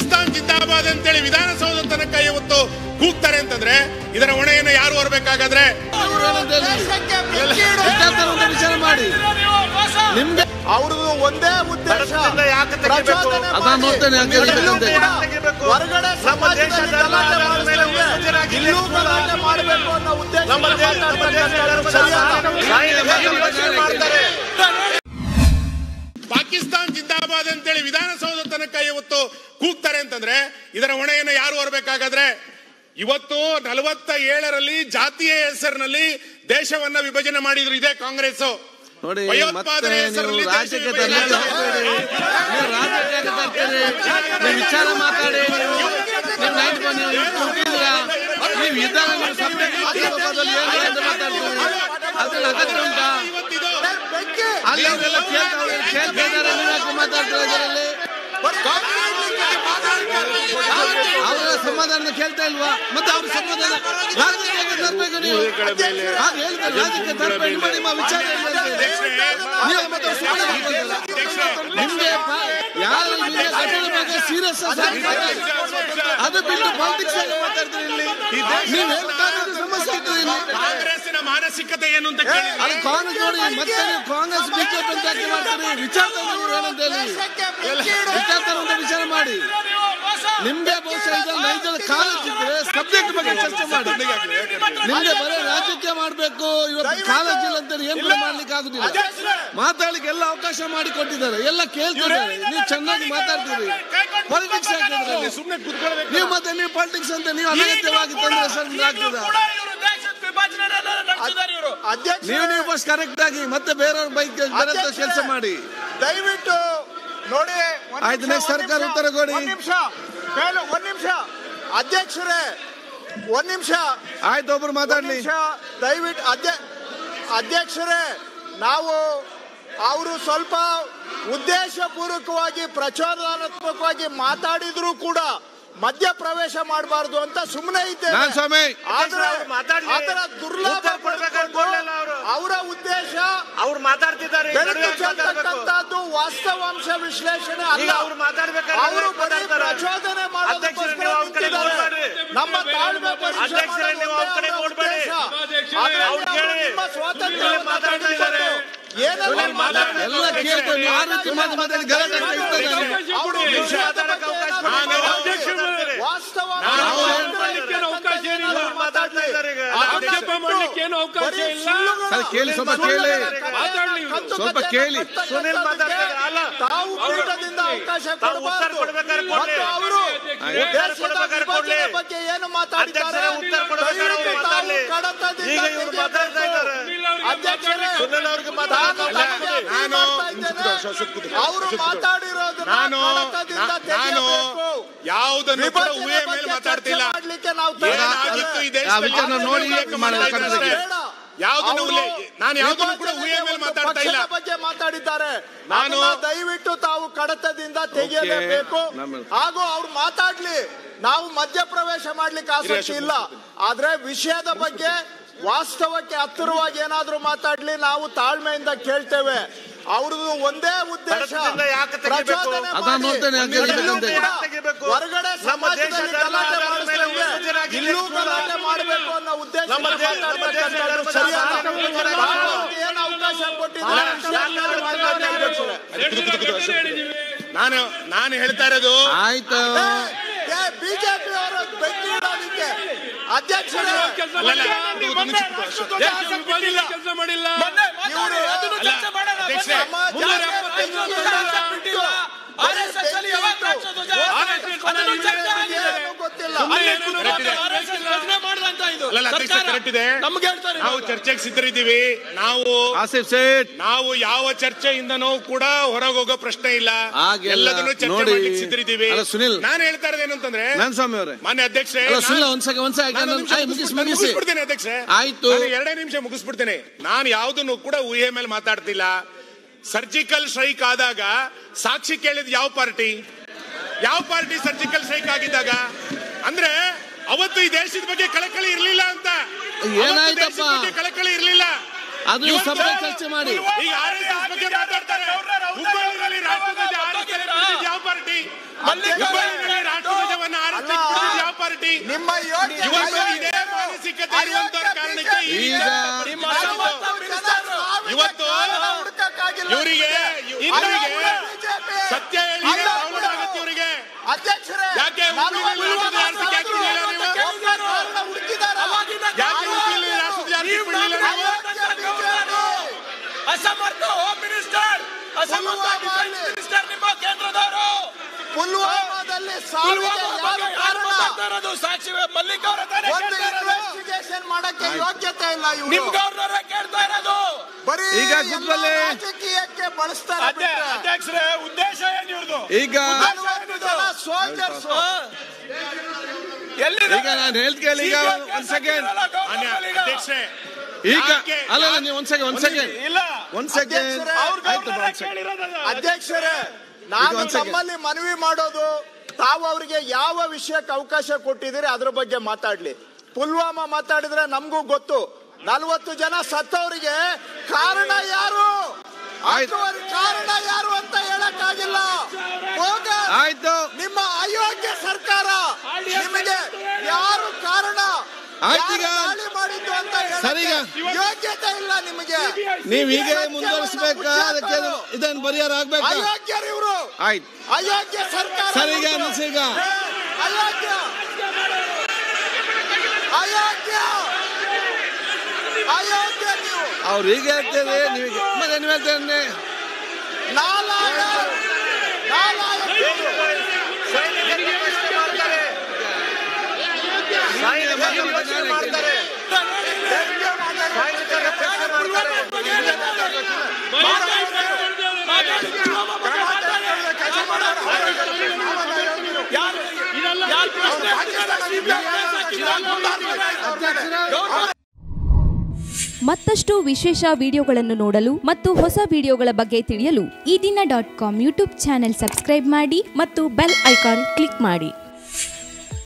ಪಾಕಿಸ್ತಾನ್ ಜಿಂದಾಬಾದ್ ಅಂತೇಳಿ ವಿಧಾನಸೌಧ ತನಕ ಇವತ್ತು ಕೂಗ್ತಾರೆ ಅಂತಂದ್ರೆ ಇದರ ಹೊಣೆಯನ್ನು ಯಾರು ಹೊರಬೇಕಾಗಾದ್ರೆ ವಿಚಾರ ಮಾಡಿ ನಿಮ್ಗೆ ಅವ್ರದ್ದು ಒಂದೇ ಉದ್ದೇಶ ಹೊರಗಡೆ ಮಾಡಬೇಕು ಅನ್ನೋ ಉದ್ದೇಶ ಪಾಕಿಸ್ತಾನ್ ಜಿಂದಾಬಾದ್ ಅಂತೇಳಿ ವಿಧಾನಸೌಧ ತನಕ ಇವತ್ತು ಕೂಗ್ತಾರೆ ಅಂತಂದ್ರೆ ಇದರ ಹೊಣೆಯನ್ನು ಯಾರು ಹೊರಬೇಕಾಗಾದ್ರೆ ಇವತ್ತು 47ರಲ್ಲಿ ಜಾತಿಯ ಹೆಸರಿನಲ್ಲಿ ದೇಶವನ್ನ ವಿಭಜನೆ ಮಾಡಿದ್ರು ಇದೇ ಕಾಂಗ್ರೆಸ್. ನೋಡಿ ಭಯೋತ್ಪಾದನೆ ಹೆಸರಲ್ಲಿ ವಿಚಾರ ಮಾತಾಡಿ ಅಗತ್ಯ ಉಂಟಾ ಅಲ್ಲಿ ಮಾತಾಡ್ತಾರೆ ಅವರ ಸಮಾಧಾನ ಕೇಳ್ತಾ ಇಲ್ವಾ? ಮತ್ತೆ ಅವ್ರ ಸಮಾಧಾನ ರಾಜಕೀಯಕ್ಕೆ ತರಬೇಕು. ನೀವು ರಾಜಕೀಯ ತರಬೇಕು ಮಾಡಿ ನಿಮ್ಮ ವಿಚಾರ ನಿಮ್ಗೆ ಯಾರು ಬಗ್ಗೆ ಸೀರಿಯಸ್ ಅದು ಬಿಟ್ಟು ಪಾಲಿಟಿಕ್ಸ್ ಆಗಿ ಮಾತಾಡ್ತೀರಿ. ಇಲ್ಲಿ ನೀವು ಹೇಳ್ಬೇಕಾದ್ರೆ ಸಮಸ್ಯೆ ಇರ್ತದೆ. ಕಾಂಗ್ರೆಸ್ಸಿನ ಮಾನಸಿಕತೆ ಏನು ಅಂತ ಅದು ಕಾಂಗ್ರೆಸ್ ನೋಡಿ ಮತ್ತೆ ನೀವು ಕಾಂಗ್ರೆಸ್ ಬಿಜೆಪಿ ಅಂತ ಯಾಕೆ ಮಾಡ್ತೀರಿ? ವಿಚಾರ ಏನಂತ ಹೇಳಿ ವಿಚಾರ ಮಾಡಿ. ನಿಮ್ಗೆ ಬಹುಶಃ ನೈಜದ ಕಾಲೇಜ್ ಇದ್ರೆ ಸಬ್ಜೆಕ್ಟ್ ಬಗ್ಗೆ ಚರ್ಚೆ ಮಾಡಿ. ನಿಮ್ಗೆ ಬರೀ ರಾಜಕೀಯ ಮಾಡ್ಬೇಕು ಇವತ್ತು ಕಾಲೇಜ್ ಇಲ್ಲ ಅಂತ ಏನ್ ಮಾಡ್ಲಿಕ್ಕೆ ಆಗುದಿಲ್ಲ. ಮಾತಾಡ್ಲಿಕ್ಕೆ ಎಲ್ಲ ಅವಕಾಶ ಮಾಡಿ ಕೊಟ್ಟಿದ್ದಾರೆ, ಎಲ್ಲ ಕೇಳ್ತಿದ್ದಾರೆ. ನೀವು ಚೆನ್ನಾಗಿ ಮಾತಾಡ್ತೀರಿ. ಪಾಲಿಟಿಕ್ಸ್ ಹಾಕಿದ್ರೆ ಸುಮ್ಮನೆ ಕೂತ್ಕೊಳ್ಬೇಕು. ನೀವು ಮತ್ತೆ ನೀವು ಪಾಲಿಟಿಕ್ಸ್ ಅಂತ ನೀವು ಅನಗತ್ಯವಾಗಿ ತಂದ್ರೆ ಸರ್ ಆಗ್ತದ. ನೀವು ಫಸ್ಟ್ ಕರೆಕ್ಟ್ ಆಗಿ ಮತ್ತೆ ಬೇರೆಯವ್ರ ಬೈಕ್ ಬೇರೆ ಕೆಲಸ ಮಾಡಿ ದಯವಿಟ್ಟು ನೋಡಿ. ಆಯ್ತು, ನೆಕ್ಸ್ಟ್ ಸರ್ಕಾರ ಉತ್ತರ ಕೊಡಿ. ಒಂದ್ ನಿಮಿಷ ಅಧ್ಯಕ್ಷರೇ, ಒಂದ್ ನಿಮಿಷ ಆಯ್ತು, ಒಬ್ರು ಮಾತಾಡ್ಲಿ ದಯವಿಟ್ಟು. ಅಧ್ಯಕ್ಷರೇ, ನಾವು ಅವರು ಸ್ವಲ್ಪ ಉದ್ದೇಶ ಪೂರ್ವಕವಾಗಿ ಪ್ರಚೋದನಾತ್ಮಕವಾಗಿ ಮಾತಾಡಿದ್ರು ಕೂಡ ಮಧ್ಯ ಪ್ರವೇಶ ಮಾಡಬಾರದು ಅಂತ ಸುಮ್ಮನೆ ಇದ್ದೇವೆ. ದುರ್ಲಾಭ ಅವರ ಉದ್ದೇಶ ಅವ್ರು ಮಾತಾಡ್ತಿದ್ದಾರೆ. ವಾಸ್ತವಾಂಶ ವಿಶ್ಲೇಷಣೆ ಅಲ್ಲ. ಅವರು ಬರೀ ಪ್ರಚೋದನೆ ಮಾಡೋದಕ್ಕೋಸ್ಕರ ನಮ್ಮ ತಾಳ್ಮೆ ನಿಮ್ಮ ಸ್ವಾತಂತ್ರ್ಯ ಸ್ವಲ್ಪ ಕೇಳಿ. ತಾವು ಪೀಠದಿಂದ ಅವಕಾಶ ಅವರು ಬಗ್ಗೆ ಏನು ಮಾತಾಡಿದ್ದಾರೆ ಅವರು ಮಾತಾಡಿರೋದು ಯಾವುದನ್ನು ಕೂಡ ಊಹೆ ಮೇಲೆ ಮಾತಾಡ್ತಿಲ್ಲ. ನಾನು ಯಾವುದನ್ನು ಕೂಡ ಊಹೆ ಮೇಲೆ ಮಾತಾಡ್ತಾ ಇಲ್ಲ. ಬಗ್ಗೆ ಮಾತಾಡಿದ್ದಾರೆ. ನಾನು ದಯವಿಟ್ಟು ತಾವು ಕಡತದಿಂದ ತೆಗೆಯಲೇಬೇಕು. ಹಾಗೂ ಅವ್ರು ಮಾತಾಡ್ಲಿ, ನಾವು ಮಧ್ಯಪ್ರವೇಶ ಮಾಡ್ಲಿಕ್ಕೆ ಆಸಕ್ತಿ ಇಲ್ಲ. ಆದ್ರೆ ವಿಷಯದ ಬಗ್ಗೆ ವಾಸ್ತವಕ್ಕೆ ಹತ್ತಿರವಾಗಿ ಏನಾದ್ರೂ ಮಾತಾಡ್ಲಿ, ನಾವು ತಾಳ್ಮೆಯಿಂದ ಕೇಳ್ತೇವೆ. ಅವ್ರದ್ದು ಒಂದೇ ಉದ್ದೇಶ ಪ್ರಚೋದನೆ ಹೊರಗಡೆ ಸಮಾಜದಲ್ಲಿ ಗಲಾಟೆ ಮಾಡಿಸ್ತೇವೆ, ಇಲ್ಲೂ ಗಲಾಟೆ ಮಾಡಬೇಕು ಅನ್ನೋ ಉದ್ದೇಶ ಏನು ಅವಕಾಶ ಕೊಟ್ಟಿದ್ದಾರೆ. ನಾನು ಹೇಳ್ತಾ ಇರೋದು ಆಯ್ತು. ಬಿಜೆಪಿ ಅವರ ಬೆಂಕಿ ಇಡೋದಕ್ಕೆ ಅಧ್ಯಕ್ಷರೇ ಕೆಲಸ ಮಾಡಿಲ್ಲ. ನಾವು ಚರ್ಚೆಗೆ ಸಿದ್ಧರಿದ್ದೀವಿ. ನಾವು ಯಾವ ಚರ್ಚೆಯಿಂದನೂ ಕೂಡ ಹೊರಗೆ ಹೋಗೋ ಪ್ರಶ್ನೆ ಇಲ್ಲ. ಎಲ್ಲದನ್ನು ಚರ್ಚೆ ಮಾಡ್ಲಿಕ್ಕೆ ಸಿದ್ಧರಿದ್ದೀವಿ. ನಾನು ಹೇಳ್ತಾ ಇರೋದೇನು ಅಂತಂದ್ರೆ, ಮಾನ್ಯ ಅಧ್ಯಕ್ಷರೇ, ಮುಗಿಸ್ಬಿಡ್ತೇನೆ ಅಧ್ಯಕ್ಷರೇ. ಆಯ್ತು, 2 ನಿಮಿಷ ಮುಗಿಸ್ಬಿಡ್ತೇನೆ. ನಾನು ಯಾವುದನ್ನು ಕೂಡ ಊಹೆ ಮೇಲೆ ಮಾತಾಡ್ತಿಲ್ಲ. ಸರ್ಜಿಕಲ್ ಸ್ಟ್ರೈಕ್ ಆದಾಗ ಸಾಕ್ಷಿ ಕೇಳಿದ ಯಾವ ಪಾರ್ಟಿ ಸರ್ಜಿಕಲ್ ಸ್ಟ್ರೈಕ್ ಆಗಿದ್ದಾಗ? ಅಂದ್ರೆ ಅವತ್ತು ಈ ದೇಶದ ಬಗ್ಗೆ ಕಳಕಳಿ ಇರ್ಲಿಲ್ಲ ಅಂತ. ಕಳಕಳಿ ಇರ್ಲಿಲ್ಲ. ಅದು ಸಭೆ ಚರ್ಚೆ ಮಾಡಿ. ಈಗ RSS ಬಗ್ಗೆ ಮಾತಾಡ್ತಾರೆ. ಹುಬ್ಬಳ್ಳಿಯಲ್ಲಿ ರಾಷ್ಟ್ರಧ್ವಜ ಯಾವ ಪಾರ್ಟಿ? ಹುಬ್ಬಳ್ಳಿಯಲ್ಲಿ ನಿಮ್ಮ ಯೋಗ್ಯ ಇವತ್ತು ಇದೇ ಮಾನಸಿಕತೆ ಇರುವಂತವರ ಕಾರಣಕ್ಕೆ ಈಗ ಇವತ್ತು ಇವರಿಗೆ ಸತ್ಯ ಹೇಳಿ ಆಗತ್ತೆ ಇವರಿಗೆ. ಅಧ್ಯಕ್ಷರೇ ಯಾಕೆ ಅಸಮರ್ಥ ಹೋಮ್ ಮಿನಿಸ್ಟರ್, ಅಸಮರ್ಥ ಡಿಫೆನ್ಸ್ ಮಿನಿಸ್ಟರ್ ನಿಮ್ಮ ಕೇಂದ್ರದವರು. ಪುಲ್ವಾಮಾದಲ್ಲಿ ಸಾಕ್ಷಿ ಮಲ್ಲಿಕ್ ಅವರ ಇನ್ವೆಸ್ಟಿಗೇಷನ್ ಮಾಡಕ್ಕೆ ಯೋಗ್ಯತೆ ಇಲ್ಲ. ನಿಮ್ ಗವರ್ನರ್ ಕೇಳ್ತಾ ಇರೋದು ಬರೀ ಈಗ ಕೂತ್ಕೊಳ್ಳಿ. ರಾಜಕೀಯಕ್ಕೆ ಬಳಸ್ತಾರೆ. ಅಧ್ಯಕ್ಷರೇ ಉದ್ದೇಶ ಏನು ಇವ್ರದು? ಈಗ ಸೋಲ್ಜರ್ಸ್ ಈಗ ನಾನು ಹೇಳ್ತೀನಿ. ಈಗ ಒಂದ್ ಸೆಕೆಂಡ್. ಅಧ್ಯಕ್ಷರೇ ಈಗ ಅಲ್ಲ ನೀವು ಒಂದ್ ಸೆಕೆಂಡ್ ಇಲ್ಲ ಒಂದ್ ಸೆಕೆಂಡ್. ಅಧ್ಯಕ್ಷರೇ, ನಾನು ತಮ್ಮಲ್ಲಿ ಮನವಿ ಮಾಡೋದು, ತಾವು ಅವರಿಗೆ ಯಾವ ವಿಷಯಕ್ಕೆ ಅವಕಾಶ ಕೊಟ್ಟಿದ್ದೀರಿ ಅದ್ರ ಬಗ್ಗೆ ಮಾತಾಡ್ಲಿ. ಪುಲ್ವಾಮಾ ಮಾತಾಡಿದ್ರೆ ನಮಗೂ ಗೊತ್ತು. 40 ಜನ ಸತ್ತವರಿಗೆ ಕಾರಣ ಯಾರು, ಕಾರಣ ಯಾರು ಅಂತ ಹೇಳಕ್ಕಾಗಿಲ್ಲ. ಆಯ್ತು. ನಿಮ್ಮ ಅಯೋಗ್ಯ ಸರ್ಕಾರ, ನಿಮಗೆ ಯಾರು ಕಾರಣ ಮಾಡಿದ್ದು ಅಂತ ಯೋಗ್ಯತೆ ಇಲ್ಲ ನಿಮಗೆ. ನೀವ್ ಹೀಗೆ ಮುಂದುವರಿಸಬೇಕಾ? ಅದಕ್ಕೆ ಇದನ್ನು ಪರಿಹಾರ ಆಗ್ಬೇಕು. ಅಯೋಗ್ಯರು ಇವರು. ಆಯ್ತು, ಅಯೋಗ್ಯ ಸರ್ಕಾರ. ಸರಿಗ ಈಗ ಅಯೋಗ್ಯ ಅಯೋಗ್ಯ ಅಯೋಗ್ಯ ನೀವು. ಅವ್ರು ಹೀಗೆ ಹೇಳ್ತೇವೆ, ನೀವೀಗ ಮತ್ತೆ ನೀವು ಹೇಳ್ತೇನೆ ಮತ್ತಷ್ಟು ವಿಶೇಷ ವಿಡಿಯೋಗಳನ್ನು ನೋಡಲು ಮತ್ತು ಹೊಸ ವಿಡಿಯೋಗಳ ಬಗ್ಗೆ ತಿಳಿಯಲು ಈ ದಿನ .com ಯೂಟ್ಯೂಬ್ ಚಾನೆಲ್ ಸಬ್ಸ್ಕ್ರೈಬ್ ಮಾಡಿ ಮತ್ತು ಬೆಲ್ ಐಕಾನ್ ಕ್ಲಿಕ್ ಮಾಡಿ.